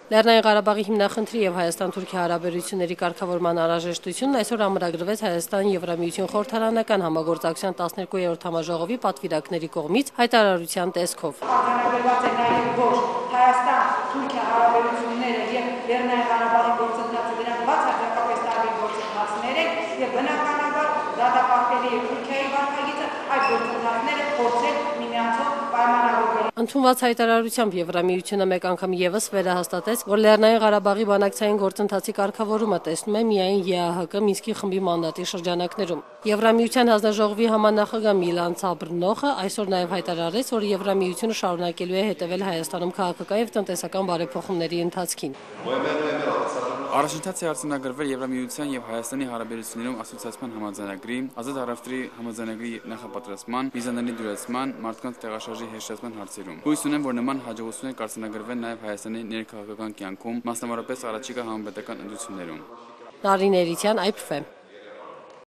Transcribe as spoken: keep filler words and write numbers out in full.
Լեռնային Ղարաբաղի հիմնախնդրի եւ Հայաստան-Թուրքիա հարաբերությունների կարգավորման անհրաժեշտությունն այսօր ամրագրվեց Հայաստան-Եվրամիություն խորհրդարանական համագործակցության տասներկուերորդ համաժողովի պատվիրակների կողմից հայտարարության տեսքով։ Արձանագրված է նաեւ որ Հայաստան-Թուրքիա հարաբերությունները եւ Լեռնային Ղարաբաղի գործընթացը դրանք բացարձակապես տարբեր գործընթացներ են եւ բնականաբար դատապարտելի է Թուրքիայի վարքագիծը այդ գործընթացները փորձել միմյանցով պայմանավորել։ Ընդունված հայտարարությամբ Եվրամիությունը մեկ անգամ եւս վերահաստատեց, որ Լեռնային Ղարաբաղի բանակցային գործընթացի կարգավորումը տեսնում է միայն Է Ա Հ Կ Մինսկի խմբի մանդատի շրջանակներում։ Եվրամիության հանձնաժողովի համանախագահ Միլան Ցաբրնոխը այսօր նաեւ հայտարարեց, որ Եվրամիությունը շարունակելու է հետևել Հայաստանում քաղաքական եւ տնտեսական բարեփոխումների ընթացքին։ Առաջընթաց է արձանագրվել Եվրամիության եւ Հայաստանի հարաբերություններում ասոցիացիան համաձայնագրի, ազատ առևտրի համաձայնագրի նախապատրաստման, վիզաների դյուրացման, մարդկանց տեղաշարժի հեշտացման հարցերում։ Հույս ունեմ, որ նման հաջողություններ կարձանագրվեն նաեւ Հայաստանի ներքաղաքական կյանքում, մասնավորապես առաջիկա համապետական ընտրություններում։ Նարին Էրիցյան, Այ Փ Ֆ։